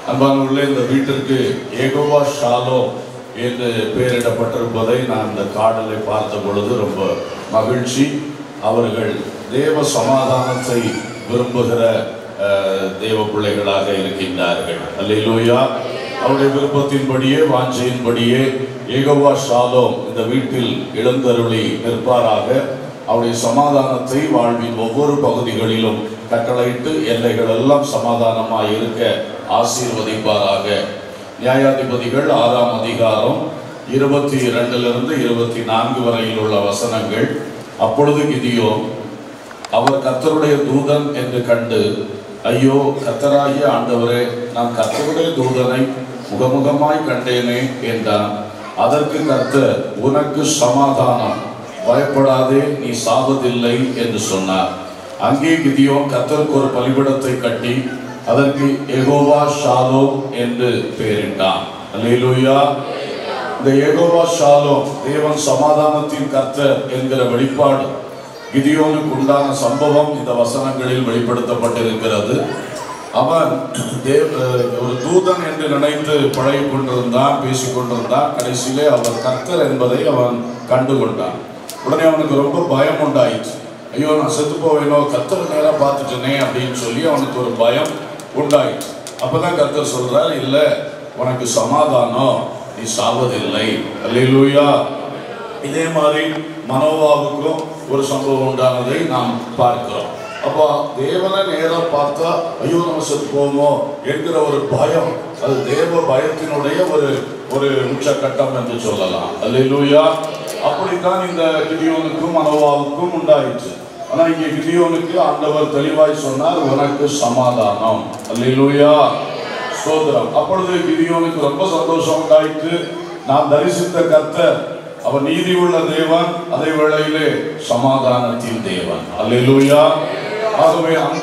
அன்பானவர்களே, இந்த வீட்டிற்கு யெகோவா ஷாலோம் என்று பெயரிடப்பட்டிருப்பதை நான் இந்த கார்டிலே பார்த்த பொழுது ரொம்ப மகிழ்ச்சி. அவர்கள் தேவ சமாதானத்தை விரும்புகிற தேவ பிள்ளைகளாக இருக்கின்றார்கள். அல்லேலூயா. அவருடைய விருப்பத்தின்படியே வாஞ்சையின்படியே யெகோவா ஷாலோம் இந்த வீட்டில் எழுந்தருளி நிற்பாராக. அவருடைய சமாதானத்தை வாழ்வின் ஒவ்வொரு பகுதிகளிலும் கட்டளையிட்டு எல்லைகள் எல்லாம் சமாதானமாக இருக்க ஆசீர்வதிப்பாராக. நியாயாதிபதிகள் 6ஆம் அதிகாரம் 22 24 வரையில் உள்ள வசனங்கள். அப்பொழுது கிதியோன், அவர் கர்த்தருடைய தூதன் என்று கண்டு, ஐயோ கர்த்தராகிய ஆண்டவரே, நான் கர்த்தருடைய தூதனை முகமுகமாய் கண்டேனே என்றான். அதற்கு கர்த்தர், உனக்கு சமாதானம், பயப்படாதே, நீ சாவதில்லை என்று சொன்னார். அங்கே கிதியோன் கர்த்தருக்கு ஒரு பலிபீடத்தை கட்டி அதற்கு யெகோவா ஷாலோம் என்று பெயரிட்டான். அல்லேலூயா. இந்த யெகோவா ஷாலோம், தேவன் சமாதானத்தின் கர்த்தர் என்கிற வெளிப்பாடு கிதியோனுக்கு உண்டான சம்பவம் இந்த வசனங்களில் வெளிப்படுத்தப்பட்டிருக்கிறது. அவன் ஒரு தூதன் என்று நினைத்து பழகி கொண்டிருந்தான், பேசிக்கொண்டிருந்தான். கடைசியிலே அவர் கர்த்தர் என்பதை அவன் கண்டுகொண்டான். உடனே அவனுக்கு ரொம்ப பயம் உண்டாயிற்று. ஐயோ, நான் செத்து போவேனோ, கர்த்தர் நேராக பார்த்துட்டேனே அப்படின்னு சொல்லி அவனுக்கு ஒரு பயம் உண்டாயிற்று. அப்பதான் கர்த்தர் சொல்றார், இல்லை, உனக்கு சமாதானம், நீ சாவதில்லை. அல்லேலூயா. இதே மாதிரி மனோவாவுக்கும் ஒரு சம்பவம் உண்டானதை நாம் பார்க்கிறோம். அப்போ தேவனை நேராக பார்த்தா ஐயோ நம்ம செத்து போவோமோ என்கிற ஒரு பயம், அது தேவ பயத்தினுடைய ஒரு உச்சக்கட்டம் என்று சொல்லலாம். அல்லேலூயா. அப்படித்தான் இந்த கிதியோனுக்கும் மனோவாவுக்கும் உண்டாயிற்று. ஆனா இங்கே கிதியோனுக்கு ஆண்டவர் தெளிவாய் சொன்னார், உனக்கு சமாதானம். அல்லேலூயா. ஸ்தோத்திரம். அப்பொழுது கிதியோனுக்கு ரொம்ப சந்தோஷம் உண்டாயிற்று. நான் தரிசித்த கர்த்தர் அவர் நீதி உள்ள தேவன், அதே வேளையிலே சமாதானத்தின் தேவன். அல்லேலூயா. ஆகவே அந்த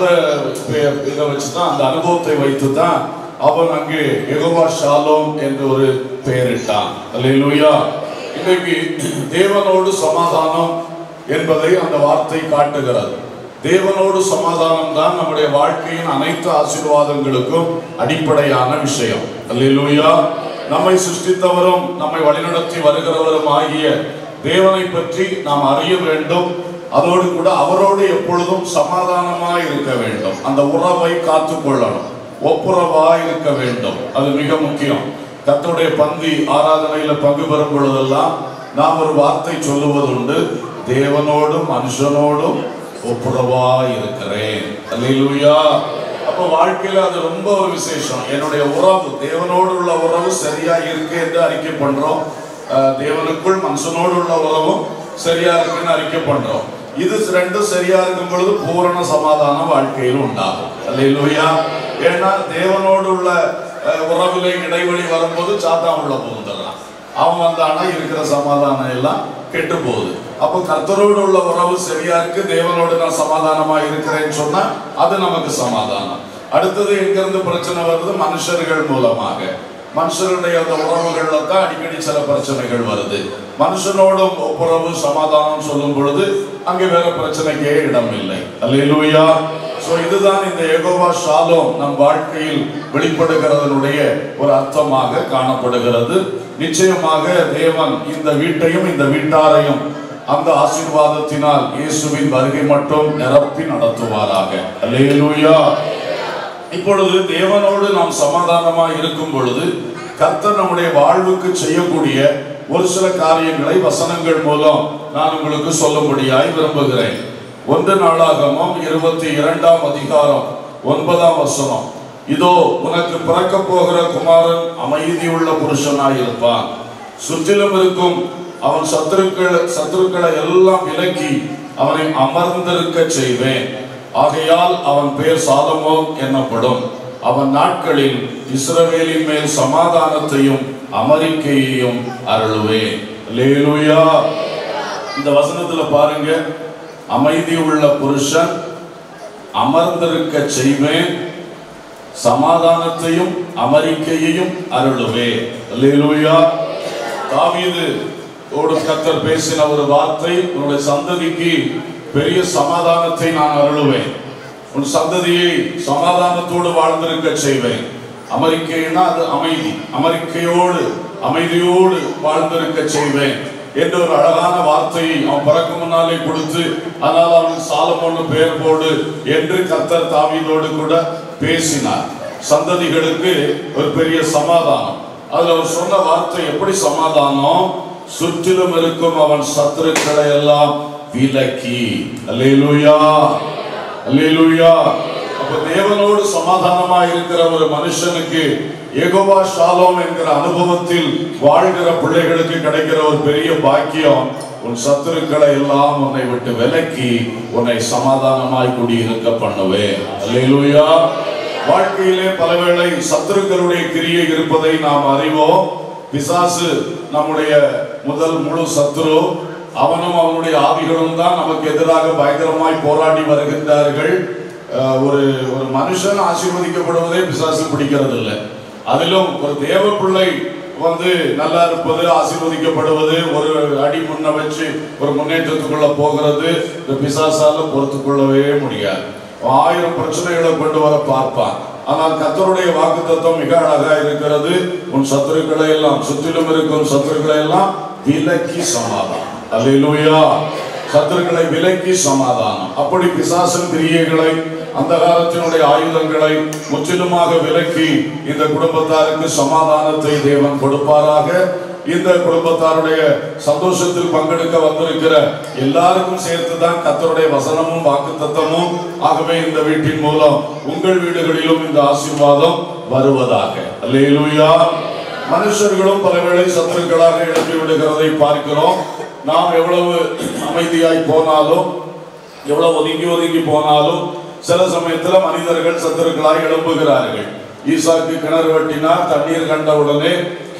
இதை வச்சுதான், அந்த அனுபவத்தை வைத்து தான் அவன் அங்கே யெகோவா ஷாலோம் என்று ஒரு பெயரிட்டான். அல்லேலூயா. இன்றைக்கு தேவனோடு சமாதானம் என்பதை அந்த வார்த்தை காட்டுகிறது. தேவனோடு சமாதானம் தான் நம்முடைய வாழ்க்கையின் அனைத்து ஆசீர்வாதங்களுக்கும் அடிப்படையான விஷயம். அல்லேலூயா. நம்மை சிருஷ்டித்தவரும் நம்மை வழிநடத்தி வருகிறவரும் ஆகிய தேவனை பற்றி நாம் அறிய வேண்டும். அதோடு கூட அவரோடு எப்பொழுதும் சமாதானமாய் இருக்க வேண்டும். அந்த உறவை காத்துக்கொள்ளணும், ஒப்புரவாய் இருக்க வேண்டும். அது மிக முக்கியம். கர்த்தருடைய பந்தி ஆராதனையில பங்கு பெறும் பொழுதெல்லாம் நாம் ஒரு வார்த்தை சொல்லுவதுண்டு, தேவனோடும் மனுஷனோடும் ஒப்புரவாய் இருக்கிறேன். அல்லேலூயா. அப்போ வாழ்க்கையில அது ரொம்ப ஒரு விசேஷம். என்னுடைய உறவு, தேவனோடு உள்ள உறவு சரியா இருக்கு என்று அறிக்கை பண்றோம். தேவனுக்குள் மனுஷனோடு உள்ள உறவும் சரியா இருக்குன்னு அறிக்கை பண்றோம். இது ரெண்டும் சரியா இருக்கும் பொழுது பூரண சமாதானம் வாழ்க்கையில் உண்டாகும். அல்லேலூயா. ஏன்னா தேவனோடு உள்ள உறவுல இடைவெளி வரும்போது சாத்தான் உள்ள புகுந்துடுறான். அவன் வந்தானா இருக்கிற சமாதானம் எல்லாம் கெட்டு போகுது. அப்போ கர்த்தரோடு உள்ள உறவு சரியா இருக்கு, தேவனோடு நான் சமாதானமா இருக்கிறேன்னு சொன்னா அது நமக்கு சமாதானம். அடுத்தது எங்கிருந்து பிரச்சனை வருது? மனுஷர்கள் மூலமாக. மனுஷருடைய அந்த உறவுகள்ல தான் அடிக்கடி சில பிரச்சனைகள் வருது. மனுஷனோடும் ஒப்புரவு சமாதானம் சொல்லும் பொழுது அங்கே வேற பிரச்சனைக்கே இடம் இல்லை. அல்லேலூயா. இதுதான் இந்த யெகோவா ஷாலோம் நம் வாழ்க்கையில் வெளிப்படுகிறதனுடைய ஒரு அர்த்தமாக காணப்படுகிறது. நிச்சயமாக தேவன் இந்த வீட்டையும் இந்த வீட்டாரையும் அந்த ஆசீர்வாதத்தினால் இயேசுவின் வருகை மட்டும் நிரப்பி நடத்துவாராக. அல்லேலூயா. இப்பொழுது தேவனோடு நாம் சமாதானமாக இருக்கும் பொழுது கர்த்தர் நம்முடைய வாழ்வுக்கு செய்யக்கூடிய ஒரு சில காரியங்களை வசனங்கள் மூலம் நான் உங்களுக்கு சொல்லும்படியாய் விரும்புகிறேன். 1 நாளாகமம் 22ஆம் அதிகாரம் 9ஆம் வசனம். இதோ உனக்கு பிறக்க போகிற குமாரன் அமைதியுள்ள புருஷனாய் இருப்பான். சுற்றிலும் இருக்கும் அவன் சத்துருக்களை எல்லாம் விலக்கி அவனை அமர்ந்திருக்க செய்வேன். ஆகையால் அவன் பெயர் சாலமோன் என்னப்படும். அவன் நாட்களில் இஸ்ரவேலின் மேல் சமாதானத்தையும் அமரிக்கையையும் அருளுவேன். அல்லேலூயா. இந்த வசனத்துல பாருங்க, அமைதி உள்ள புருஷன், அமர்ந்திருக்க செய்வேன், சமாதானத்தையும் அமரிக்கையையும் அருளுவேன். அல்லேலூயா. தாவீது கர்த்தர் பேசின ஒரு வார்த்தை, உன்னுடைய சந்ததிக்கு பெரிய சமாதானத்தை நான் அருளுவேன், உன் சந்ததியை சமாதானத்தோடு வாழ்ந்திருக்க செய்வேன். அமெரிக்கைன்னா அது அமைதி, அமெரிக்கையோடு அமைதியோடு வாழ்ந்திருக்க செய்வேன் என்ற ஒரு அழகான வார்த்தையை அவன் பிறக்கு முன்னாலே கொடுத்து, அதனால் அவனுக்கு சாலமோன்னு பெயர் போடு என்று கர்த்தர் தாவீதோடு கூட பேசினார். சந்ததிகளுக்கு ஒரு பெரிய சமாதானம். அதுல அவர் சொன்ன வார்த்தை எப்படி சமாதானம்? சுற்றிலும் இருக்கும் அவன் சத்துருக்களை எல்லாம் விலக்கி. அல்லேலூயா, அல்லேலூயா. அப்ப தேவனோடு சமாதானமா இருக்கிற ஒரு மனுஷனுக்கு யெகோவா ஷாலோம் என்கிற அனுபவத்தில் வாழ்கிற பிள்ளைகளுக்கு கிடைக்கிற ஒரு பெரிய பாக்கியம், உன் சத்துருக்களை எல்லாம் உன்னை விட்டு விலக்கி உன்னை சமாதானமாய் குடியிருக்க பண்ணுவேன். அல்லேலூயா. வாழ்க்கையிலே பலவேளை சத்துருக்களுடைய கிரியை இருப்பதை நாம் அறிவோம். பிசாசு நம்முடைய முதல் முழு சத்துரு. அவனும் அவனுடைய ஆவிகளும் தான் நமக்கு எதிராக பயங்கரமாய் போராடி வருகின்றார்கள். ஒரு ஒரு மனுஷன் ஆசீர்வதிக்கப்படுவதே பிசாசு பிடிக்கிறது இல்லை. அதிலும் ஒரு தேவ பிள்ளை நல்லா இருப்பது, ஆசீர்வதிக்கப்படுவது, ஒரு அடி முன்ன வச்சு ஒரு முன்னேற்றத்துக்குள்ள போகிறது இந்த பிசாசால பொறுத்து கொள்ளவே முடியாது. 1000 பிரச்சனைகளை கொண்டு வர பார்ப்பான். ஆனால் கர்த்தருடைய வாக்குத்தத்தம் மிக அழகா இருக்கிறது. உன் சத்துருக்களை எல்லாம், சுற்றிலும் இருக்கும் சத்துருக்களை எல்லாம் விலக்கி சமாதானம். அல்லேலூயா. சத்துருக்களை விலக்கி சமாதானம். அப்படி பிசாசின் கிரியைகளை, அந்த காலத்தினுடைய ஆயுதங்களை முற்றிலுமாக விலக்கி இந்த குடும்பத்தாருக்கு சமாதானத்தை தேவன் கொடுப்பாராக. இந்த குடும்பத்தாருடைய சந்தோஷத்தில் பங்கெடுக்க வந்திருக்கிற எல்லாருக்கும் சேர்த்துதான் கர்த்தருடைய வசனமும் வாக்குத்தத்தமும். ஆகவே இந்த வீட்டின் மூலம் உங்கள் வீடுகளிலும் இந்த ஆசீர்வாதம் வருவதாக. அல்லேலூயா. மனுஷர்களும் பலவேளை சத்துருக்களாக எழுப்பி விடுகிறதை பார்க்கிறோம். நாம் எவ்வளவு அமைதியாய் போனாலும், எவ்வளவு ஒதுங்கி ஒதுங்கி போனாலும், சில சமயத்தில் மனிதர்கள் சத்துருக்களாய் எழுப்புகிறார்கள். ஈசாக்கு கிணறு வெட்டினார், தண்ணீர் கண்டவுடனே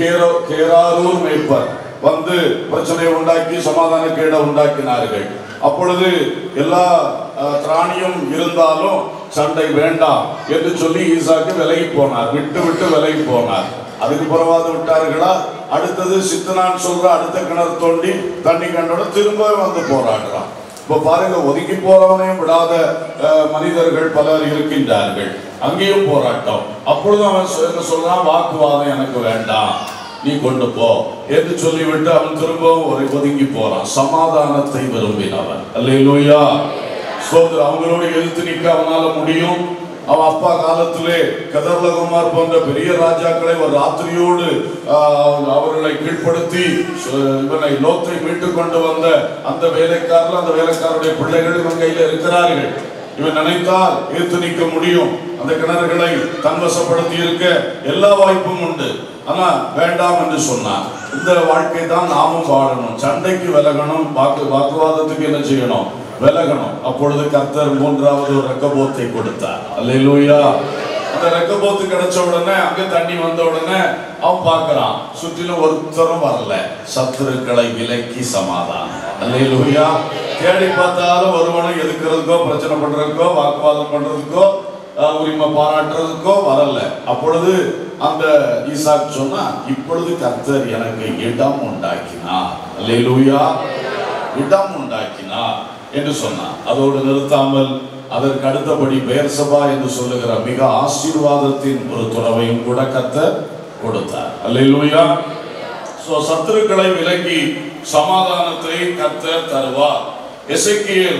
கேராரூர் மேய்ப்பர் பிரச்சனை உண்டாக்கி சமாதான கேடை உண்டாக்கினார்கள். அப்பொழுது எல்லா திராணியும் இருந்தாலும் சண்டை வேண்டாம் என்று சொல்லி ஈசாக்கு விலகி போனார், விட்டு விட்டு விலகி போனார். அதுக்கு பிறவாது விட்டார்களா? அடுத்தது சித்தனான் சொல்ற அடுத்த கிணறு தோண்டி தண்ணி கண்டோட திரும்ப போராடுறான். இப்ப பாருங்க, ஒதுக்கி போறவனையும் விடாத மனிதர்கள் பலர் இருக்கின்றார்கள். அங்கேயும் போராட்டம். அப்பொழுது அவன் சொல்றான், வாக்குவாதம் எனக்கு வேண்டாம், நீ கொண்டு போ என்று சொல்லிவிட்டு அவன் திரும்பவும் ஒதுங்கி போறான். சமாதானத்தை விரும்பினவன். அல்லேலூயா. அவங்களோட எதிர்த்து நிற்க அவனால முடியும். அவன் அப்பா காலத்திலே கதர்லகுமார் போன்ற பெரிய ராஜாக்களை ஒரு ராத்திரியோடு அவர்களை கீழ்ப்படுத்தி இவனை லோத்தை மீட்டு கொண்டு வந்த அந்த வேலைக்காரர்கள், அந்த வேலைக்காரருடைய பிள்ளைகள் இவன் கையில இருக்கிறார்கள். இவன் நினைத்தால் எதிர்த்து நிற்க முடியும். அந்த கிணறுகளை தன்வசப்படுத்தி இருக்க எல்லா வாய்ப்பும் உண்டு. ஆனா வேண்டாம் என்று சொன்னான். இந்த வாழ்க்கை தான் நாமும் வாழணும். சண்டைக்கு விலகணும், வாக்குவாதத்துக்கு என்ன செய்யணும்? விலகணும். அப்பொழுது கர்த்தர் 3வது ஒரு ரெக்கபோத்தை கொடுத்தார். அல்லேலூயா. அந்த ரெக்கபோத்து கிடைச்ச உடனே, அங்க தண்ணி வந்த உடனே அவன் பார்க்கிறான், சுற்றிலும் ஒருத்தரும் வரல. சத்துருக்களை விலக்கி சமாதானம். அல்லேலூயா. தேடி பார்த்தாலும் ஒருவனும் எதுக்கிறதுக்கோ, பிரச்சனை பண்றதுக்கோ, வாக்குவாதம் பண்றதுக்கோ, உரிமை பாராட்டுறதுக்கோ வரல. அப்பொழுது அந்த ஈசாக் சொன்னா, இப்பொழுது கர்த்தர் எனக்கு இடம் உண்டாக்கினார். அல்லேலூயா. இடம் உண்டாக்கினார் என்று சொன்னார். அதோடு நிறுத்தாமல் அதற்கு அடுத்தபடி பெயர்சபா என்று சொல்லுகிற மிக ஆசீர்வாதத்தின் ஒரு துறவையும் கூட கர்த்தர் கொடுத்தார். அல்லேலூயா. சத்துருக்களை விலக்கி சமாதானத்தை கர்த்தர் தருவார். எசேக்கியேல்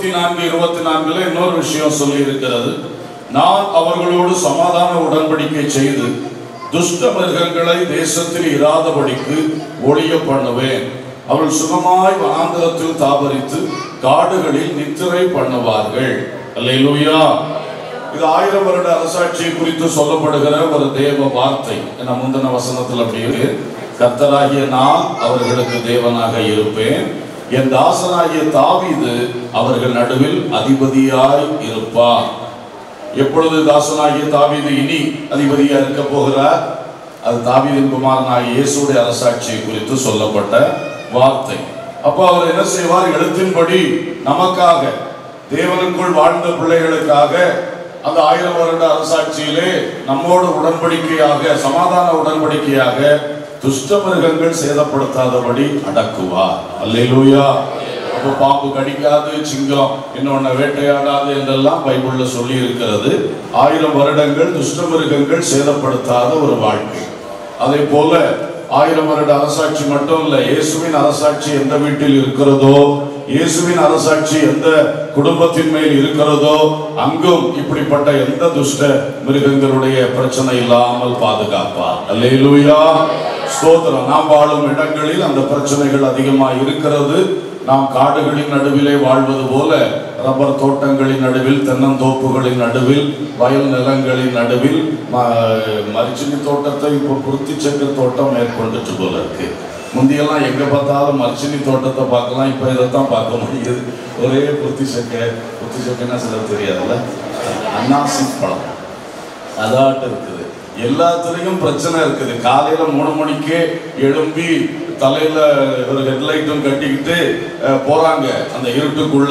34:24 இன்னொரு விஷயம் சொல்லி இருக்கிறது. நான் அவர்களோடு சமாதான உடன்படிக்கை செய்து துஷ்ட மிருகங்களை தேசத்தில் இராதபடிக்கு ஒழிய பண்ணுவேன். அவள் சுகமாய் வனாந்தரத்தில் தாபரித்து காடுகளில் நித்திரை பண்ணுவார்கள். அல்லேலூயா. இது 1000 வருட அரசாட்சியை குறித்து சொல்லப்படுகிற ஒரு தேவ வார்த்தை. முந்தின வசனத்தில் அப்படியே, கர்த்தராகிய நான் அவர்களுக்கு தேவனாக இருப்பேன், என் தாசனாகிய தாவீது அவர்கள் நடுவில் அதிபதியாய் இருப்பார். எப்பொழுது தாசனாகிய தாவீது இனி அதிபதியா இருக்க போகிறார்? அது தாவீதின் குமாரனாகிய இயேசுடைய அரசாட்சியை குறித்து சொல்லப்பட்ட வார்த்தை. அப்போ அவர் என்ன செய்வார்? எழுத்தின்படி நமக்காக, தேவனுக்குள் வாழ்ந்த பிள்ளைகளுக்காக அந்த 1000 வருட அரசாட்சியிலே நம்மோடு உடன்படிக்கையாக, சமாதான உடன்படிக்கையாக துஷ்ட மிருகங்கள் சேதப்படுத்தாதபடி அடக்குவார். அல்லேலூயா. அப்போ பாம்பு கடிக்காது, சிங்கம் இன்னொன்னு வேட்டையாடாது என்றெல்லாம் பைபிள்ல சொல்லி இருக்கிறது. 1000 வருடங்கள் துஷ்ட மிருகங்கள் சேதப்படுத்தாத ஒரு வாழ்க்கை. அதே போல 1000 வருட அரசாட்சி மட்டும் இல்ல, இயேசுவின் அரசாட்சி எந்த வீட்டில் இருக்கிறதோ, இயேசுவின் அரசாட்சி எந்த குடும்பத்தின் மேல் இருக்கிறதோ, அங்கும் இப்படிப்பட்ட எந்த துஷ்ட மிருகங்களுடைய பிரச்சனை இல்லாமல் பாதுகாப்பார். அல்லேலூயா, ஸ்தோத்திரம். நாம் வாழும் இடங்களில் அந்த பிரச்சனைகள் அதிகமாக இருக்கிறது. நாம் காடுகளின் நடுவிலே வாழ்வது போல ரப்பர் தோட்டங்களின் நடுவில், தென்னந்தோப்புகளின் நடுவில், வயல் நிலங்களின் நடுவில் மரிச்சினி தோட்டத்தை இப்போ புருத்திச்சக்க தோட்டம் மேற்கொண்டுட்டு போல இருக்கு. முந்தியெல்லாம் எங்க பார்த்தாலும் மரிச்சினி தோட்டத்தை பார்க்கலாம், இப்ப இதைத்தான் பார்க்க முடியுது. ஒரே புத்திச்சக்கன்னா சிலர் தெரியாதுல்ல, அன்னாசி பழம் அதாட்டு இருக்குது. எல்லாத்துலேயும் பிரச்சனை இருக்குது. காலையில 3 மணிக்கே எழும்பி தலையில ஒரு ஹெட்லைட்டும் கட்டிக்கிட்டு போறாங்க அந்த இருட்டுக்குள்ள.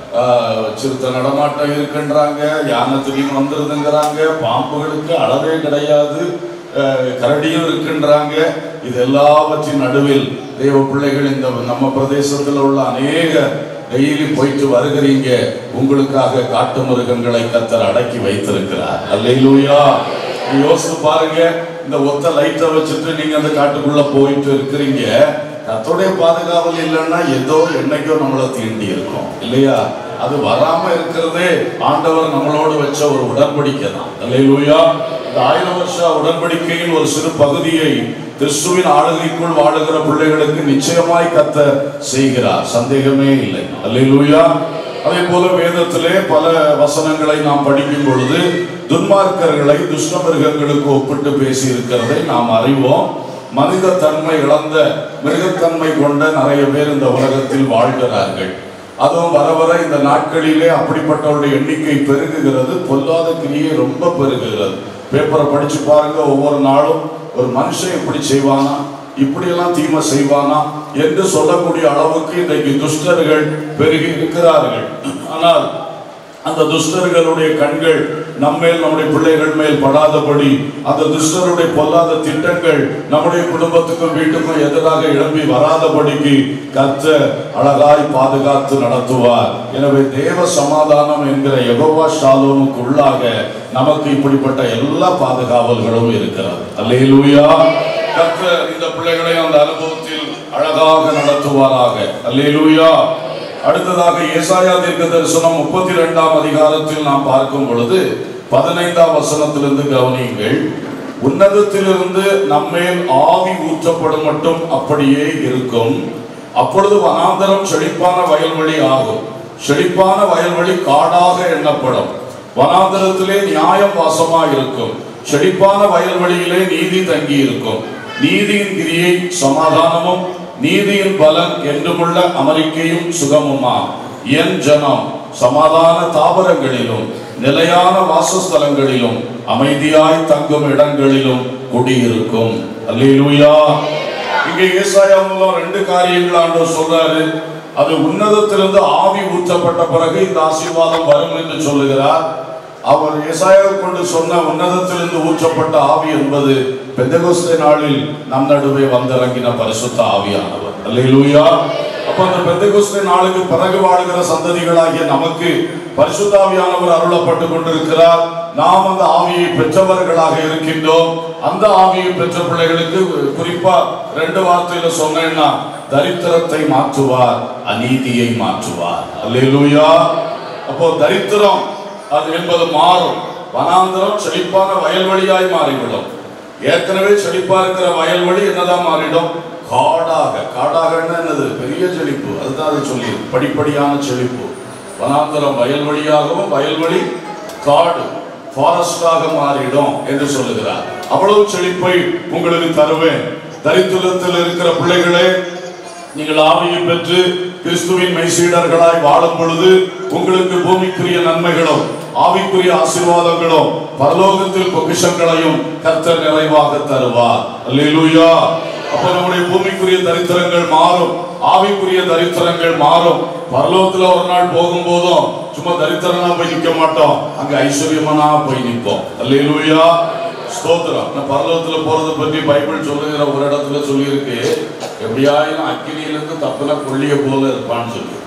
சிறுத்தை நடமாட்டம் இருக்குன்றாங்க, யானை திடீர்னு வந்துருதுங்கிறாங்க, பாம்புகளுக்கு அளவே கிடையாது, கரடியும் இருக்குன்றாங்க. இது எல்லாவற்றின் நடுவில் தேவ பிள்ளைகள் இந்த நம்ம பிரதேசத்தில் உள்ள அநேக டெய்லி போயிட்டு வருகிறீங்க. உங்களுக்காக காட்டு மிருகங்களை கர்த்தர் அடக்கி வைத்திருக்கிறார். அல்லேலூயா. யோசித்து பாருங்க, இந்த ஒத்த லைட்டை வச்சுட்டு நீங்க அந்த காட்டுக்குள்ள போயிட்டு இருக்கிறீங்க. கர்த்தருடைய பாதுகாவல் இல்லைன்னா ஏதோ என்னைக்கோ நம்மளை தீண்டி இருக்கும் இல்லையா? அது வராம இருக்கிறதே ஆண்டவர் நம்மளோடு வச்ச ஒரு உடன்படிக்கை தான். அல்லேலூயா. இந்த 1000 வருஷ உடன்படிக்கையின் ஒரு சிறு பகுதியை கிறிஸ்துவின் ஆளுகைக்குள் வாழுகிற பிள்ளைகளுக்கு நிச்சயமாய் கர்த்தர் செய்கிறார், சந்தேகமே இல்லை. அல்லேலூயா. அதே போல வேதத்திலே பல வசனங்களை நாம் படிக்கும் பொழுது துன்மார்க்கர்களை துஷ்ட மிருகங்களுக்கு ஒப்பிட்டு பேசி இருக்கிறதை நாம் அறிவோம். மனித தன்மை இழந்த மிருகத்தன்மை கொண்ட நிறைய பேர் இந்த உலகத்தில் வாழ்கிறார்கள். அதுவும் வர வர இந்த நாட்களிலே அப்படிப்பட்டவருடைய எண்ணிக்கை பெருகுகிறது. பொல்லாத கிரியை ரொம்ப பெருகுகிறது. பேப்பரை படிச்சு பாருங்க, ஒவ்வொரு நாளும் ஒரு மனுஷன் இப்படி செய்வானா, இப்படியெல்லாம் தீமை செய்வானா என்று சொல்லக்கூடிய அளவுக்கு இன்றைக்கு துஷ்டர்கள் பெருகி இருக்கிறார்கள். ஆனால் அந்த துஷ்டர்களுடைய கண்கள் நம்மேல், நம்முடைய பிள்ளைகள் மேல் படாதபடி, அந்த துஷ்டருடைய பொல்லாத திட்டங்கள் நம்முடைய குடும்பத்துக்கும் வீட்டுக்கும் எதிராக எழும்பி வராதபடிக்கு கர்த்தர் அழகாய் பாதுகாத்து நடத்துவார். எனவே தேவ சமாதானம் என்கிற யெகோவா ஷாலோமுக்கு உள்ளாக நமக்கு இப்படிப்பட்ட எல்லா பாதுகாவல்களும் இருக்கிறது. அல்லேலூயா. கர்த்தர் இந்த பிள்ளைகளை அந்த அனுபவத்தில் அழகாக நடத்துவாராக. அல்லேலூயா. அடுத்ததாக ஏசாயா தீர்க்கதரிசனம் 32ஆம் அதிகாரத்தில் நாம் பார்க்கும் பொழுது 15ஆம் வசனத்திலிருந்து கவனியுங்கள். உன்னதத்திலிருந்து நம்மேல் ஆவி ஊற்றப்படும் மட்டும் அப்படியே இருக்கும். அப்பொழுது வனாந்தரம் செழிப்பான வயல்வெளி ஆகும். செழிப்பான வயல்வெளி காடாக எண்ணப்படும். வனாந்தரத்திலே நியாயம் வாசமாக இருக்கும். செழிப்பான வயல்வெளியிலே நீதி தங்கி இருக்கும். நீதியின் கிரியை சமாதானமும், நீதியின் பலன் என்றுமுள்ள அமெரிக்கையும் சுகமுமா. என் ஜனம் சமாதான தாவரங்களிலும் நிலையான வாசஸ்தலங்களிலும் அமைதியாய் தங்கும் இடங்களிலும் குடியிருக்கும். அல்லேலூயா. இங்கே ஏசாயா மூலம் 2 காரியங்கள் ஆண்டவர் சொல்றாரு. அது உன்னதத்திலிருந்து ஆவி ஊற்றப்பட்ட பிறகு இந்த ஆசீர்வாதம் வரும் என்று சொல்லுகிறார். அவர் ஏசாயாவை கொண்டு சொன்ன உன்னதத்திலிருந்து ஊற்றப்பட்ட ஆவி என்பது பெந்தெகோஸ்தே நாளில் நம் நடுவே வந்திறங்கின பரிசுத்த ஆவியானவர். அல்லேலூயா. அப்ப அந்த பெந்தெகோஸ்தே நாளுக்கு பிறகு வாழ்கிற சந்ததிகளாகிய நமக்கு பரிசுத்த ஆவியானவர் அருளப்பட்டு கொண்டிருக்கிறார். நாம் அந்த ஆவியை பெற்றவர்களாக இருக்கின்றோம். அந்த ஆவியை பெற்ற பிள்ளைகளுக்கு குறிப்பா 2 வார்த்தையில சொன்னேன்னா, தரித்திரத்தை மாற்றுவார், அநீதியை மாற்றுவார். அல்லேலூயா. அப்போ தரித்திரம் அது என்பது மாறும். வனாந்தரம் செழிப்பான வயல்வெளியாய் மாறிவிடும். ஏற்கனவே செழிப்பா இருக்கிற வயல்வெளி என்னதான் மாறிடும்? காடாக. காடாக என்னது? பெரிய செழிப்பு. அதுதான் அது சொல்லி படிப்படியான செழிப்பு. வனாந்தரம் வயல்வெளியாகவும், வயல்வெளி காடு ஃபாரஸ்டாக மாறிடும் என்று சொல்லுகிறார். அவ்வளவு செழிப்பை உங்களுக்கு தருவேன். தரித்திரத்தில் இருக்கிற பிள்ளைகளே, நீங்கள் ஆவியை பெற்று கிறிஸ்துவின் மெய்சீடர்களாய் வாழும் பொழுது உங்களுக்கு பூமிக்குரிய நன்மைகளும் ஆவிக்குரிய ஆசீர்வாதங்களும் பரலோகத்தில் பொக்கிஷங்களையும் கர்த்தர் நிறைவாக தருவார். அல்லேலூயா. அப்ப நம்முடைய பூமிக்குரிய தரித்திரங்கள் மாறும், ஆவிக்குரிய தரித்திரங்கள் மாறும். பரலோகத்துல ஒரு நாள் போகும்போதும் சும்மா தரித்திரனா போய் நிற்க மாட்டோம், அங்க ஐஸ்வர்யமானா போய் நிற்போம். அல்லேலூயா. ஸ்தோத்திரம். பரலோகத்துல போறதை பற்றி பைபிள் சொல்லுகிற ஒரு இடத்துல சொல்லி இருக்கு, எப்படியாயினும் அக்கினியிலிருந்து தப்புனா கொள்ளிய போல இருப்பான்னு சொல்லி.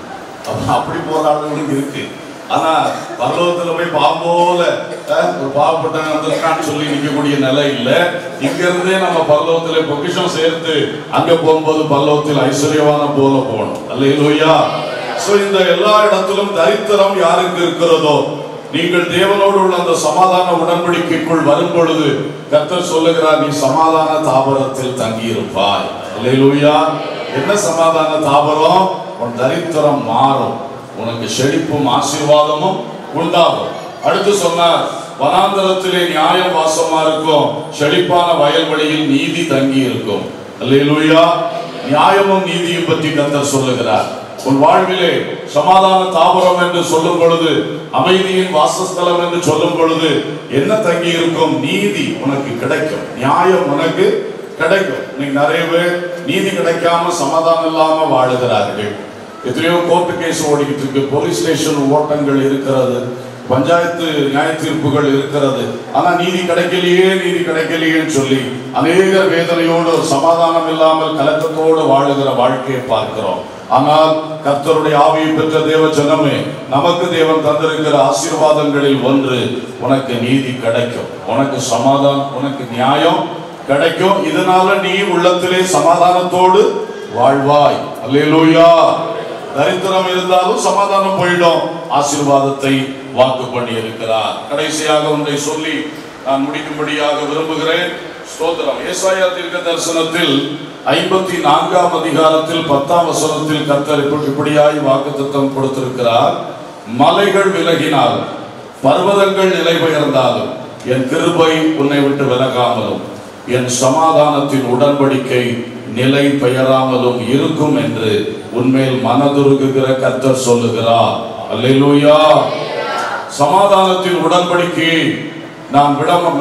அப்படி போற ஆளுகளும் இருக்கு. ஆனா பரலோகத்துல போய் பாம்போல ஒரு பாவப்பட்டவன் வந்திருக்கான்னு சொல்லி நிற்கக்கூடிய நிலை இல்லை. இங்க இருந்தே நம்ம பரலோகத்துல பொக்கிஷம் சேர்த்து அங்க போகும்போது பரலோகத்தில் ஐஸ்வர்யவான போல போகணும். அல்லேலூயா. சோ இந்த எல்லா இடத்திலும் தரித்திரம் யாருக்கு இருக்கிறதோ, நீங்கள் தேவனோடு உள்ள அந்த சமாதான உடன்படிக்கைக்குள் வரும் பொழுது கர்த்தர் சொல்லுகிறார், நீ சமாதான தாபரத்தில் தங்கி இருப்பாய். அல்லேலூயா. என்ன சமாதான தாபரம்? உன் தரித்திரம் மாறும், உனக்கு செழிப்பும் ஆசீர்வாதமும் உண்டாகும். அடுத்து சொன்னார், வனாந்தரத்திலே நியாயம் வாசமா இருக்கும், செழிப்பான வயல்வெளியில் நீதி தங்கி இருக்கும். அல்லேலூயா. நியாயமும் நீதியும் பற்றி கர்த்தர் சொல்லுகிறார். உன் வாழ்விலே சமாதான தாபரம் என்று சொல்லும் பொழுது, அமைதியின் வாசஸ்தலம் என்று சொல்லும் பொழுது என்ன தங்கி இருக்கும்? நீதி உனக்கு கிடைக்கும், நியாயம் உனக்கு கிடைக்கும். இன்னைக்கு நிறைய பேர் நீதி கிடைக்காம சமாதானம் இல்லாம வாழுகிறார்கள். எத்தனையோ கோர்ட்டு கேஸ் ஓடிக்கிட்டு இருக்கு, போலீஸ் ஸ்டேஷன் ஓட்டங்கள் இருக்கிறது, பஞ்சாயத்து நியாய தீர்ப்புகள் இருக்கிறது. ஆனா நீதி கிடைக்கலையேன்னு சொல்லி அநேக வேதனையோடு ஒரு சமாதானம் இல்லாமல் கலக்கத்தோடு வாழுகிற வாழ்க்கையை பார்க்கிறோம். ஆனால் கர்த்தருடைய ஆவியை பெற்ற தேவ ஜனமே, நமக்கு தேவன் தந்திருக்கிற ஆசீர்வாதங்களில் ஒன்று, உனக்கு நீதி கிடைக்கும், உனக்கு சமாதானம், உனக்கு நியாயம் கிடைக்கும். இதனால நீ உள்ளத்திலே சமாதானத்தோடு வாழ்வாய். அல்லேலூயா. தரித்திரம் இருந்தாலும் சமாதானம் போயிடும், ஆசீர்வாதத்தை வாக்கு பண்ணி இருக்கிறார். கடைசியாக ஒன்றை சொல்லி நான் முடிக்கும்படியாக விரும்புகிறேன். ஸ்தோத்திரம். ஏசாயா தீர்க்க தரிசனத்தில் 54ஆம் அதிகாரத்தில் 10ஆம் வசனத்தில் கர்த்தர் இப்படியாய் வாக்குத்தத்தம் கொடுத்திருக்கிறார். மலைகள் விலகினாலும் பர்வதங்கள் நிலை பெயர்ந்தாலும் என் கிருபை உன்னை விட்டு விலகாமலும் என் சமாதானத்தின் உடன்படிக்கை நிலை பெயராமலும் இருக்கும் என்று உன்மேல் மனதுருகுகிற கர்த்தர் சொல்லுகிறார். அல்லேலூயா. சமாதானத்தின் உடன்படிக்கையை நான்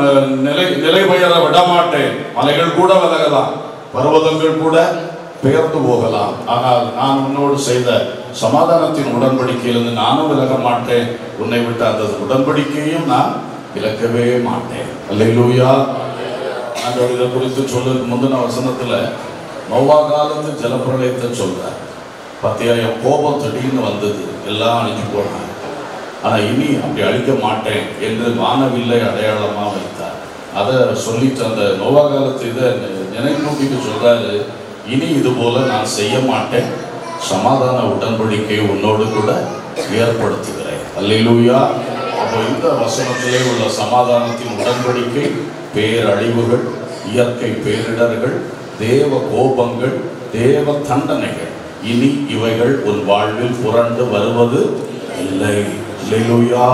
நிலை பெயர விடமாட்டேன். மலைகள் கூட விலகலாம், பர்வதங்கள் கூட பெயர்ந்து போகலாம், ஆனால் நான் உன்னோடு செய்த சமாதானத்தின் உடன்படிக்கையிலிருந்து நானும் விலக மாட்டேன். உன்னை விட்டு அந்த உடன்படிக்கையும் நான் விலக்கவே மாட்டேன். அல்லேலூயா. ஆண்டவர் இதை குறித்து சொல்லுக்கு முந்தின வசனத்துல நோவா காலத்து ஜலப்பிரளயத்தை சொல்றார். 10,000 கோபம் திடீர்னு வந்தது, எல்லாம் அழிஞ்சு போனாங்க. ஆனா இனி அப்படி அழிக்க மாட்டேன் என்று வானவில்லை அடையாளமா வைத்தார். அதை சொல்லிட்டு அந்த நோவா காலத்து இதை நினைப்பூட்டிட்டு சொல்றாரு, இனி இது போல நான் செய்ய மாட்டேன், சமாதான உடன்படிக்கை உன்னோடு கூட ஏற்படுத்துகிறேன். அல்லேலூயா. அப்போ இந்த வசனத்திலே உள்ள சமாதானத்தின் உடன்படிக்கை பேரழிவுகள், இயற்கை பேரிடர்கள், தேவ கோபங்கள், தேவ தண்டனைகள், இனி இவைகள் உன் வாழ்வில் புரண்டு வருவது இல்லை. அல்லேலூயா.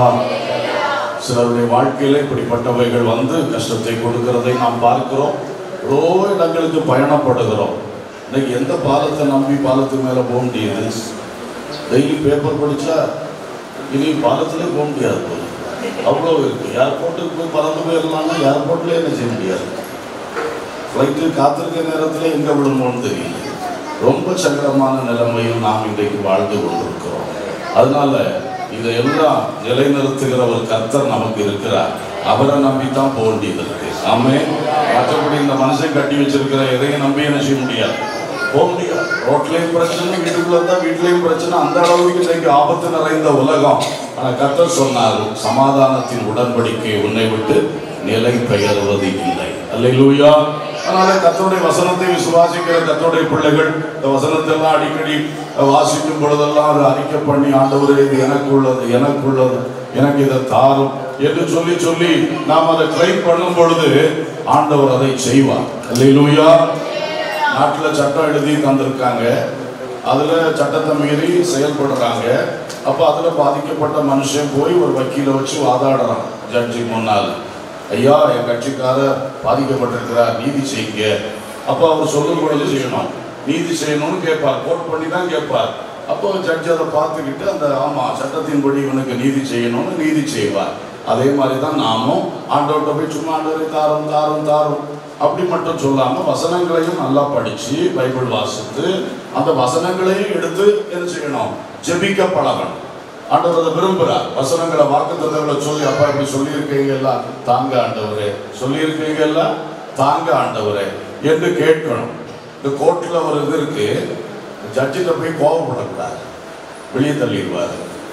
சிலருடைய வாழ்க்கையில இப்படிப்பட்டவைகள் வந்து கஷ்டத்தை கொடுக்கிறதை நாம் பார்க்கிறோம். எவ்வளோ இடங்களுக்கு பயணப்படுகிறோம். இன்னைக்கு எந்த பாலத்தை நம்பி பாலத்துக்கு மேலே போக முடியுது? டெய்லி பேப்பர் படித்தா இனி பாலத்திலே போக முடியாது போல, அவ்வளோ இருக்கு. ஏர்போர்ட்டுக்கு போய் பறந்து போயிடலாம்னா ஏர்போர்ட்லேயே என்ன செய்ய முடியாது. ஃப்ளைட்டு காத்திருக்க நேரத்தில் எங்கே விழுந்தோன்னு தெரியல. ரொம்ப சங்கடமான நிலைமையில் நாம் இன்றைக்கு வாழ்ந்து கொண்டிருக்கிறோம். அதனால இதையெல்லாம் நிலைநிறுத்துகிற ஒரு கர்த்தர் நமக்கு இருக்கிறார். அவரை நம்பித்தான் போக வேண்டியது இருக்கு. ஆமென். மற்றபடி இந்த மனுஷன் கட்டி வச்சிருக்கிற எதையும் நம்பி என்ன செய்ய முடியாது, போக முடியாது. ரோட்லேயும் பிரச்சனை, வீட்டுக்குள்ள இருந்தால் வீட்லேயும் பிரச்சனை. அந்த அளவுக்கு இன்றைக்கு ஆபத்து நிறைந்த உலகம். ஆனால் கர்த்தர் சொன்னார், சமாதானத்தின் உடன்படிக்கை உன்னை விட்டு நிலை பெயர்வது இல்லை. அல்லேலூயா. அதனால கர்த்தருடைய வசனத்தை விசுவாசிக்கிற கர்த்தருடைய பிள்ளைகள் இந்த வசனத்தெல்லாம் அடிக்கடி வாசிக்கும் பொழுதெல்லாம் அதை அறிக்கை பண்ணி, ஆண்டவரே இது எனக்குள்ளது, எனக்கு இதை தாரும் என்று சொல்லி சொல்லி நாம் அதை கிளைம் பண்ணும் பொழுது ஆண்டவர் அதை செய்வார். அல்லேலூயா. நாட்டில் சட்டம் எழுதி தந்திருக்காங்க, அதில் சட்டத்தை மீறி செயல்படுறாங்க. அப்போ அதில் பாதிக்கப்பட்ட மனுஷன் போய் ஒரு வக்கீலை வச்சு வாதாடுறான் ஜட்ஜி முன்னால். ஐயா, என் கட்சிக்காரர் பாதிக்கப்பட்டிருக்கிறார், நீதி செய்யுங்க. அப்போ அவர் சொல்லும் பொழுது செய்யணும், நீதி செய்யணும்னு கேட்பார், கோட் பண்ணி தான் கேட்பார். அப்போ ஜட்ஜி அதை பார்த்துக்கிட்டு அந்த ஆமாம் சட்டத்தின்படி இவனுக்கு நீதி செய்யணும்னு நீதி செய்வார். அதே மாதிரி தான் நாமும் ஆண்டவர்கிட்ட போய் சும்மா ஆண்டவரை தாரும் தாரும் தாரும் அப்படி மட்டும் சொல்லாமல் வசனங்களையும் நல்லா படித்து பைபிள் வாசித்து அந்த வசனங்களையும் எடுத்து என்ன செய்யணும், ஜெபிக்க பழகணும். ஆண்டவர் அதை விரும்புகிறார். வசனங்களை வாக்குத்தத்தங்களை சொல்லி, அப்பா இப்படி சொல்லியிருக்கீங்க எல்லாம் தாங்க ஆண்டவரே, சொல்லியிருக்கீங்க எல்லாம் தாங்க ஆண்டவரே என்று கேட்கணும். இந்த கோர்ட்டில் ஒரு இது இருக்கு, ஜட்ஜிட்ட போய் கோபப்படக்கூடாது. வெளியே தள்ளிடுவார்.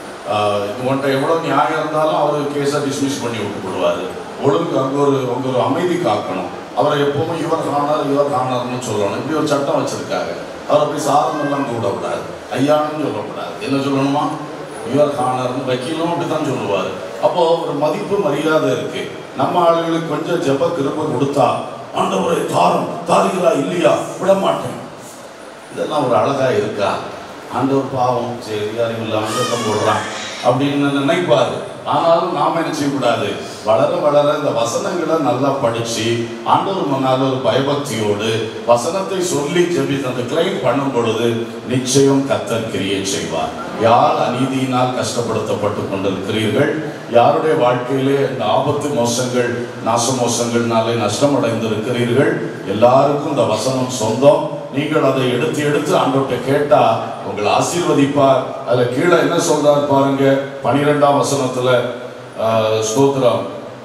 உன்ட்ட எவ்வளோ நியாயம் இருந்தாலும் அவர் கேஸை டிஸ்மிஸ் பண்ணி விட்டுப்படுவார். ஒழுங்கு அங்கே ஒரு அமைதி காக்கணும். அவரை எப்பவுமே இவர் காணார்னு சொல்லணும். இப்படி ஒரு சட்டம் வச்சுருக்காங்க. அவரை போய் சாதனெல்லாம் கூடக்கூடாது, ஐயான்னு சொல்லக்கூடாது. என்ன சொல்லணுமா? இவர் காணார்னு. வக்கீலும் அப்படி தான் சொல்லுவார். அப்போது ஒரு மதிப்பு மரியாதை இருக்குது. நம்ம ஆளுகளுக்கு கொஞ்சம் ஜெப கிருபை கொடுத்தா, ஆண்டவரை தாருங்களா இல்லையா விட மாட்டேன், இதெல்லாம் ஒரு அழகா இருக்கா? ஆண்டவர் பாவம் சரி அறிவில்லாமல் சத்தம் போடுறான் அப்படின்னு நினைப்பாரு. ஆனாலும் நாம் என்ன செய்யக்கூடாது? வளர வளர இந்த வசனங்களை நல்லா படித்து ஆண்டவர் முன்னால் ஒரு பயபக்தியோடு வசனத்தை சொல்லி ஜெபித்து அந்த கிளைம் பண்ணும் பொழுது நிச்சயம் கர்த்தர் கிரியை செய்வார். யார் அநீதியினால் கஷ்டப்படுத்தப்பட்டு கொண்டிருக்கிறீர்கள், யாருடைய வாழ்க்கையிலே இந்த ஆபத்து மோசங்கள் நாச மோசங்கள்னாலே நஷ்டமடைந்திருக்கிறீர்கள், எல்லாருக்கும் இந்த வசனம் சொந்தம். நீங்கள் அதை எடுத்து ஆண்டவர்கிட்ட கேட்டா உங்களை ஆசீர்வதிப்பார். அதில் கீழே என்ன சொல்றார் பாருங்க, 12ஆம் வசனத்துல ஸ்தோத்திரம்,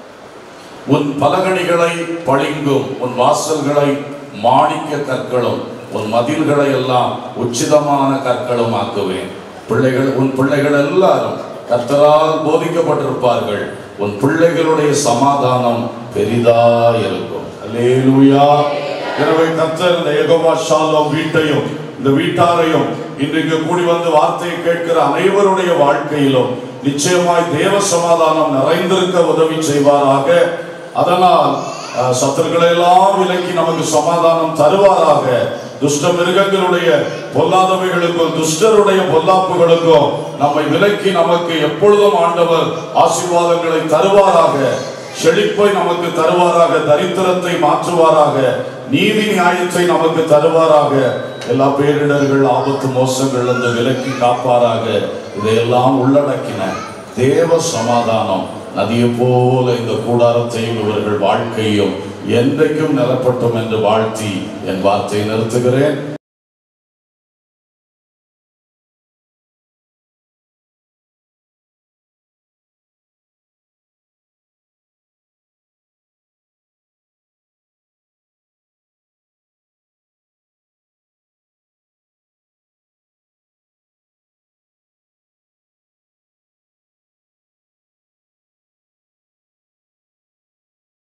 உன் பலகணிகளை பளிங்கும், உன் வாசல்களை மாணிக்க கற்களும், உன் மதில்களை எல்லாம் உச்சிதமான கற்களும் ஆக்குவேன். உன் பிள்ளைகள் எல்லாரும் கர்த்தரால் போதிக்கப்பட்டிருப்பார்கள். உன் பிள்ளைகளுடைய சமாதானம் பெரிதா இருக்கும். அல்லேலூயா. எனவே கர்த்தர் இந்த யெகோவா ஷாலோம் வீட்டையும் இந்த வீட்டாரையும் இன்றைக்கு கூடி வந்து வார்த்தையை கேட்கிற அனைவருடைய வாழ்க்கையிலும் நிச்சயமாய் தேவ சமாதானம் நிறைந்திருக்க உதவி செய்வாராக. அதனால் சத்துருக்களை எல்லாம் விலக்கி நமக்கு சமாதானம் தருவாராக. துஷ்ட மிருகங்களுடைய பொல்லாதவைகளுக்கும் துஷ்டருடைய பொல்லாப்புகளுக்கும் நம்மை விலக்கி நமக்கு எப்பொழுதும் ஆண்டவர் ஆசீர்வாதங்களை தருவாராக. செழிப்பை நமக்கு தருவாராக. தரித்திரத்தை மாற்றுவாராக. நீதி நியாயத்தை நமக்கு தருவாராக. எல்லா பேரிடர்கள் ஆபத்து மோசங்கள் அந்த விலக்கி காப்பாராக. இதையெல்லாம் உள்ளடக்கின தேவ சமாதானம் நதியை போல இந்த கூடாரத்தையும் இவர்கள் வாழ்க்கையும் என்றைக்கும் நிலப்பட்டும் என்று வாழ்த்தி என் வார்த்தையை நிறுத்துகிறேன்.